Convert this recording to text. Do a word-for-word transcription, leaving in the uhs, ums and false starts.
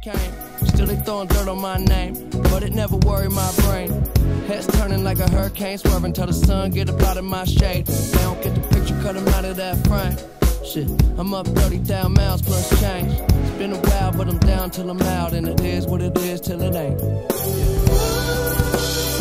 came. Still they throwing dirt on my name, but it never worried my brain. Heads turning like a hurricane, swerving till the sun get up out of my shade. They don't get the picture, cut them out of that frame. Shit, I'm up thirty thousand miles plus change. It's been a while, but I'm down till I'm out, and it is what it is till it ain't.